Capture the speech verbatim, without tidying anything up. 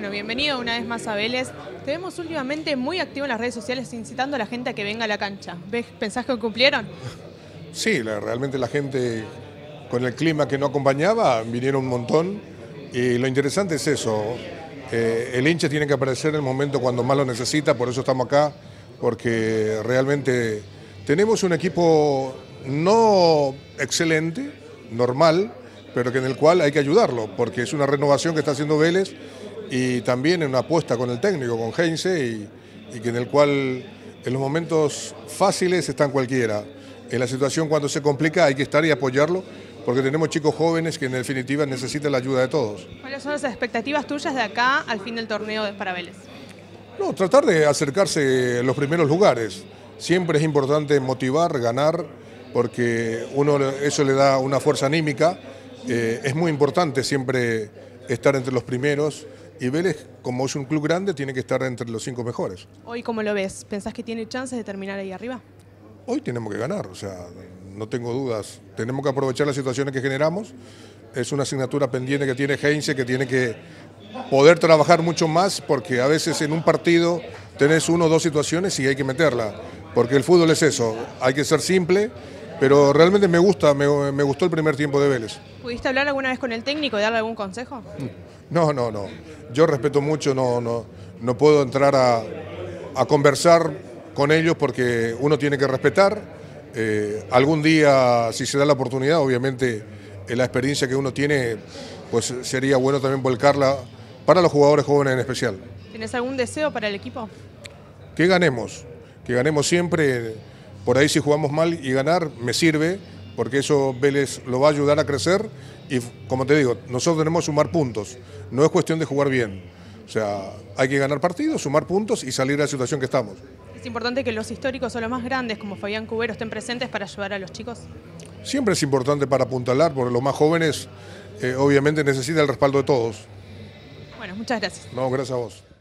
Bueno, bienvenido una vez más a Vélez. Te vemos últimamente muy activo en las redes sociales incitando a la gente a que venga a la cancha. ¿Ves, pensás que cumplieron? Sí, la, realmente la gente con el clima que no acompañaba vinieron un montón y lo interesante es eso, eh, el hincha tiene que aparecer en el momento cuando más lo necesita, por eso estamos acá, porque realmente tenemos un equipo no excelente, normal, pero que en el cual hay que ayudarlo, porque es una renovación que está haciendo Vélez y también en una apuesta con el técnico, con Heinze, y, y que en el cual en los momentos fáciles están cualquiera. En la situación cuando se complica hay que estar y apoyarlo, porque tenemos chicos jóvenes que en definitiva necesitan la ayuda de todos. ¿Cuáles son las expectativas tuyas de acá al fin del torneo para Vélez? No, tratar de acercarse a los primeros lugares. Siempre es importante motivar, ganar, porque uno eso le da una fuerza anímica. Eh, es muy importante siempre estar entre los primeros y Vélez, como es un club grande, tiene que estar entre los cinco mejores. Hoy, ¿cómo lo ves? ¿Pensás que tiene chances de terminar ahí arriba? Hoy tenemos que ganar, o sea, no tengo dudas. Tenemos que aprovechar las situaciones que generamos. Es una asignatura pendiente que tiene Heinze, que tiene que poder trabajar mucho más, porque a veces en un partido tenés uno o dos situaciones y hay que meterla, porque el fútbol es eso, hay que ser simple, pero realmente me gusta, me, me gustó el primer tiempo de Vélez. ¿Pudiste hablar alguna vez con el técnico y darle algún consejo? No, no, no. Yo respeto mucho, no, no, no puedo entrar a, a conversar con ellos porque uno tiene que respetar. Eh, algún día, si se da la oportunidad, obviamente eh, la experiencia que uno tiene, pues sería bueno también volcarla para los jugadores jóvenes en especial. ¿Tienes algún deseo para el equipo? Que ganemos, que ganemos siempre. Por ahí si jugamos mal y ganar, me sirve, porque eso Vélez lo va a ayudar a crecer y, como te digo, nosotros tenemos que sumar puntos, no es cuestión de jugar bien. O sea, hay que ganar partidos, sumar puntos y salir de la situación que estamos. ¿Es importante que los históricos o los más grandes, como Fabián Cubero, estén presentes para ayudar a los chicos? Siempre es importante para apuntalar, porque los más jóvenes eh, obviamente necesitan el respaldo de todos. Bueno, muchas gracias. No, gracias a vos.